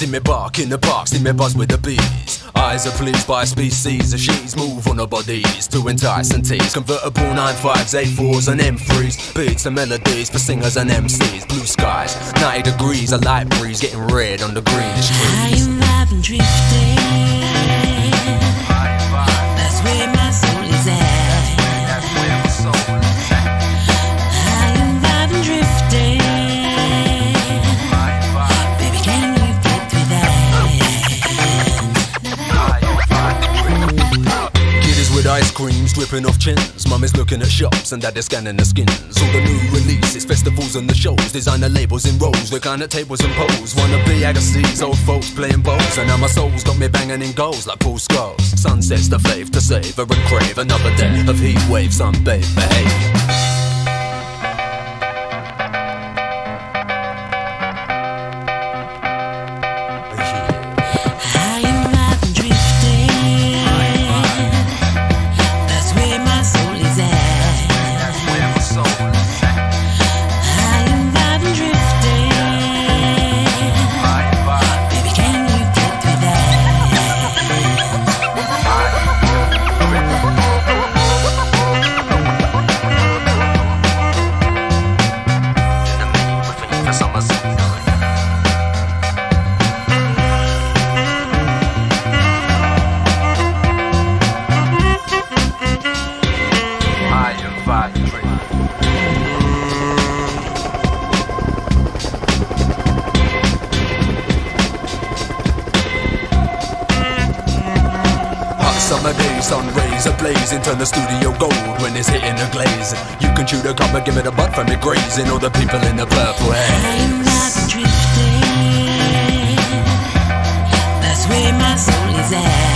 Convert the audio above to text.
See me bark in the park, see me buzz with the bees. Eyes are pleased by a species of she's move on her bodies to entice and tease. Convertible 9.5s, 8.4s and M3s. Beats and melodies for singers and MCs. Blue skies, 90 degrees, a light breeze getting red on the greenish trees. I am vibing, drifting. That's where my soul is at. I am vibing, drifting. Baby, can you get through that? Kiddies with ice creams dripping off chins. Mummy's looking at shops and daddy's scanning the skins. All the new releases, festivals and the shows. Designer labels in rows, recliner tables and poles. Wanna be Agassiz, old folks playing bowls. And now my soul's got me banging in goals like Paul Scholes. Sunsets the faith to savor and crave another day of heat waves, sunbathed behavior. Summer days, sun rays ablaze, turn the studio gold when it's hitting the glaze. You can chew the gum and give it a butt from it grazing. All the people in the purple haze. I'm not drifting. That's where my soul is at.